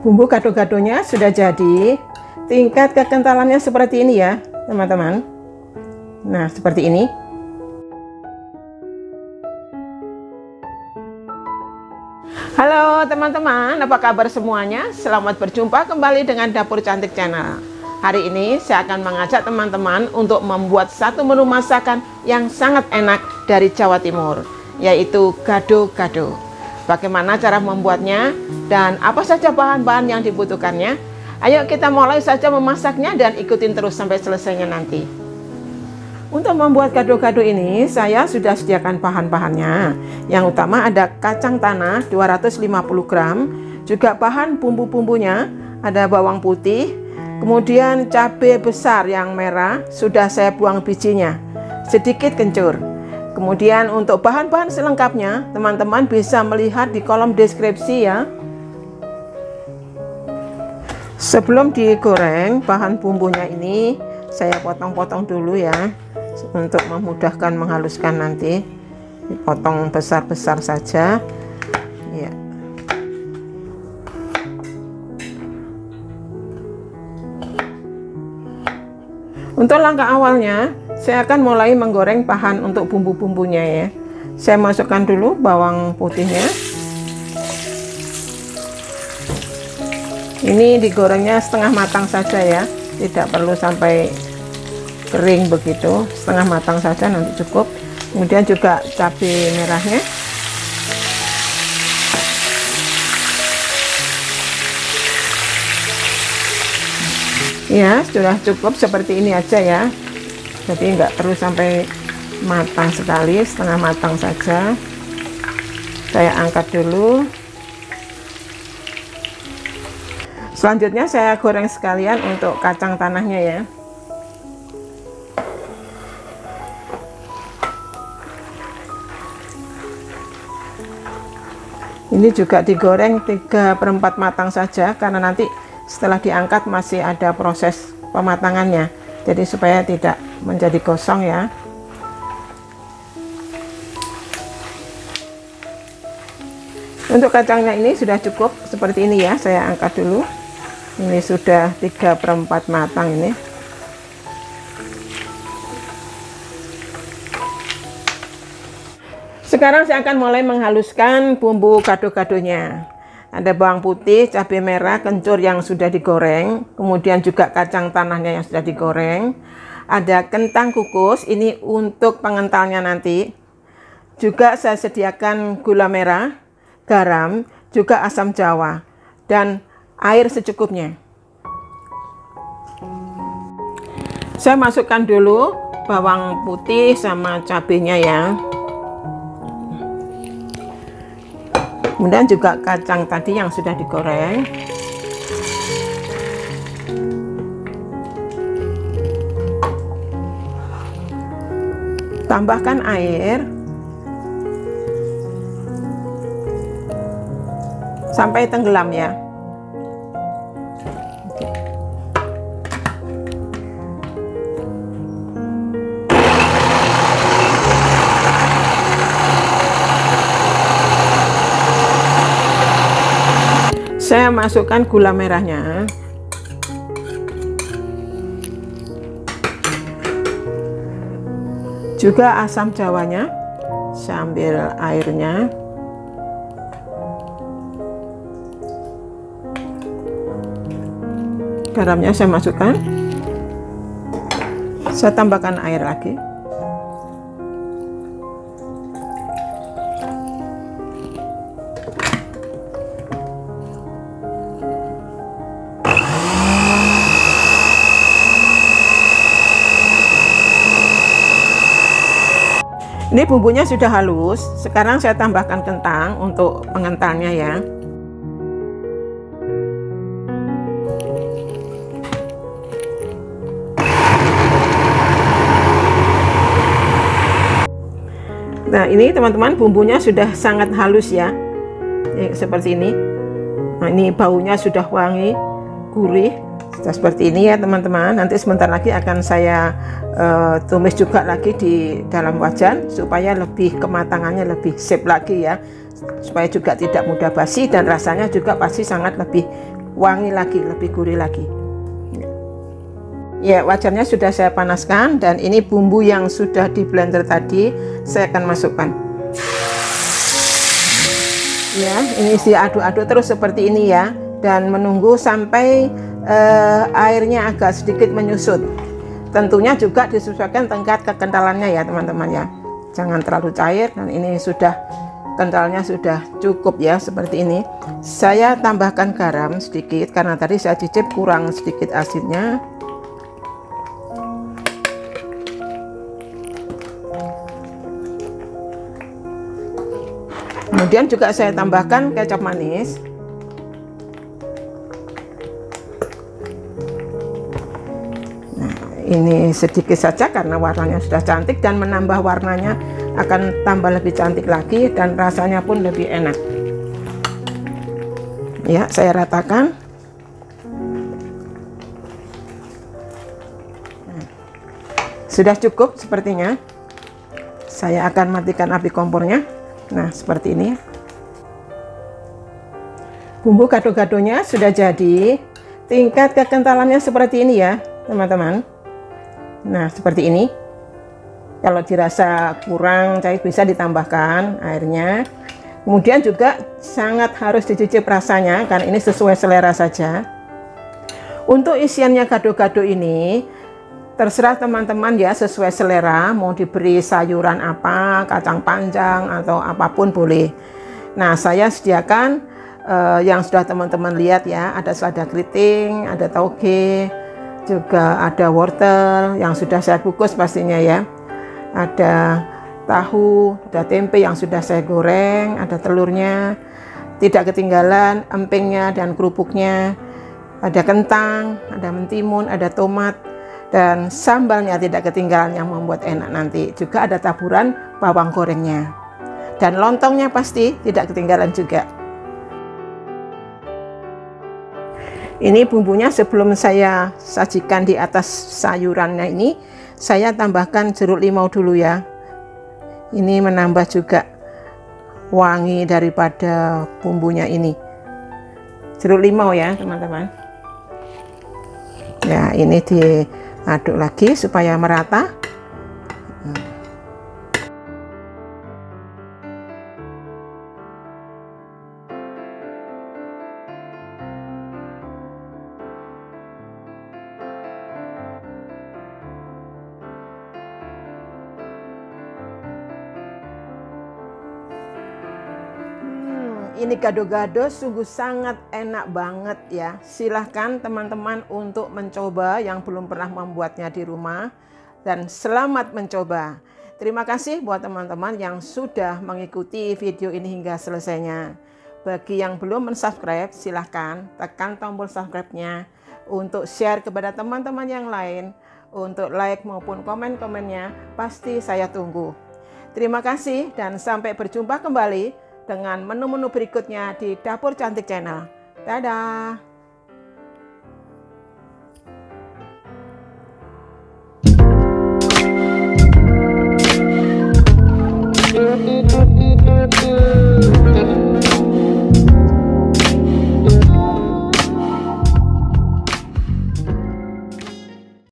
Bumbu gado-gadonya sudah jadi. Tingkat kekentalannya seperti ini ya teman-teman. Nah seperti ini. Halo teman-teman, apa kabar semuanya? Selamat berjumpa kembali dengan Dapur Cantik Channel. Hari ini saya akan mengajak teman-teman untuk membuat satu menu masakan yang sangat enak dari Jawa Timur, yaitu gado-gado. Bagaimana cara membuatnya dan apa saja bahan-bahan yang dibutuhkannya? Ayo kita mulai saja memasaknya dan ikutin terus sampai selesainya nanti. Untuk membuat gado-gado ini saya sudah sediakan bahan-bahannya. Yang utama ada kacang tanah 250 gram, juga bahan bumbu-bumbunya ada bawang putih, kemudian cabai besar yang merah sudah saya buang bijinya, sedikit kencur. Kemudian untuk bahan-bahan selengkapnya teman-teman bisa melihat di kolom deskripsi ya. Sebelum digoreng bahan bumbunya ini saya potong-potong dulu ya, untuk memudahkan menghaluskan nanti. Dipotong besar-besar saja ya. Untuk langkah awalnya saya akan mulai menggoreng bahan untuk bumbu-bumbunya ya. Saya masukkan dulu bawang putihnya. Ini digorengnya setengah matang saja ya, tidak perlu sampai kering begitu, setengah matang saja nanti cukup. Kemudian juga cabai merahnya. Ya, sudah cukup seperti ini aja ya. Jadi enggak perlu sampai matang sekali, setengah matang saja. Saya angkat dulu. Selanjutnya saya goreng sekalian untuk kacang tanahnya ya. Ini juga digoreng 3/4 matang saja, karena nanti setelah diangkat masih ada proses pematangannya. Jadi supaya tidak menjadi gosong ya. Untuk kacangnya ini sudah cukup seperti ini ya, saya angkat dulu. Ini sudah 3/4 matang ini. Sekarang saya akan mulai menghaluskan bumbu gado-gadonya. Ada bawang putih, cabai merah, kencur yang sudah digoreng, kemudian juga kacang tanahnya yang sudah digoreng. Ada kentang kukus, ini untuk pengentalnya nanti. Juga saya sediakan gula merah, garam, juga asam jawa, dan air secukupnya. Saya masukkan dulu bawang putih sama cabenya ya. Kemudian juga kacang tadi yang sudah digoreng. Tambahkan air sampai tenggelam ya. Saya masukkan gula merahnya. Juga asam jawanya. Saya ambil airnya. Garamnya saya masukkan. Saya tambahkan air lagi. Ini bumbunya sudah halus. Sekarang saya tambahkan kentang untuk pengentalnya ya. Nah ini teman-teman, bumbunya sudah sangat halus ya. Seperti ini. Nah ini baunya sudah wangi, gurih. Sudah seperti ini ya teman-teman. Nanti sebentar lagi akan saya tumis juga lagi di dalam wajan supaya lebih kematangannya lebih sip lagi ya, supaya juga tidak mudah basi dan rasanya juga pasti sangat lebih wangi lagi, lebih gurih lagi. Ya, wajannya sudah saya panaskan dan ini bumbu yang sudah di blender tadi saya akan masukkan. Ya, ini diaduk-aduk terus seperti ini ya, dan menunggu sampai airnya agak sedikit menyusut. Tentunya juga disesuaikan tingkat kekentalannya ya teman-teman ya. Jangan terlalu cair, dan ini sudah kentalnya sudah cukup ya seperti ini. Saya tambahkan garam sedikit karena tadi saya cicip kurang sedikit asinnya. Kemudian juga saya tambahkan kecap manis. Nah, ini sedikit saja karena warnanya sudah cantik, dan menambah warnanya akan tambah lebih cantik lagi dan rasanya pun lebih enak. Ya, saya ratakan. Nah, sudah cukup sepertinya. Saya akan matikan api kompornya. Nah, seperti ini. Bumbu gado-gadonya sudah jadi. Tingkat kekentalannya seperti ini ya, teman-teman. Nah, seperti ini. Kalau dirasa kurang cair bisa ditambahkan airnya. Kemudian juga sangat harus dicicip rasanya karena ini sesuai selera saja. Untuk isiannya gado-gado ini terserah teman-teman ya, sesuai selera, mau diberi sayuran apa, kacang panjang atau apapun boleh. Nah, saya sediakan yang sudah teman-teman lihat ya, ada selada keriting, ada tauge, juga ada wortel yang sudah saya kukus pastinya ya. Ada tahu, ada tempe yang sudah saya goreng, ada telurnya, tidak ketinggalan empingnya dan kerupuknya, ada kentang, ada mentimun, ada tomat, dan sambalnya tidak ketinggalan yang membuat enak nanti. Juga ada taburan bawang gorengnya. Dan lontongnya pasti tidak ketinggalan juga. Ini bumbunya sebelum saya sajikan di atas sayurannya ini, saya tambahkan jeruk limau dulu ya. Ini menambah juga wangi daripada bumbunya ini. Jeruk limau ya teman-teman. Ya, ini diaduk lagi supaya merata. Ini gado-gado sungguh sangat enak banget ya. Silahkan teman-teman untuk mencoba yang belum pernah membuatnya di rumah. Dan selamat mencoba. Terima kasih buat teman-teman yang sudah mengikuti video ini hingga selesainya. Bagi yang belum mensubscribe, silahkan tekan tombol subscribe-nya. Untuk share kepada teman-teman yang lain. Untuk like maupun komen-komennya, pasti saya tunggu. Terima kasih dan sampai berjumpa kembali dengan menu-menu berikutnya di Dapur Cantik Channel. Dadah!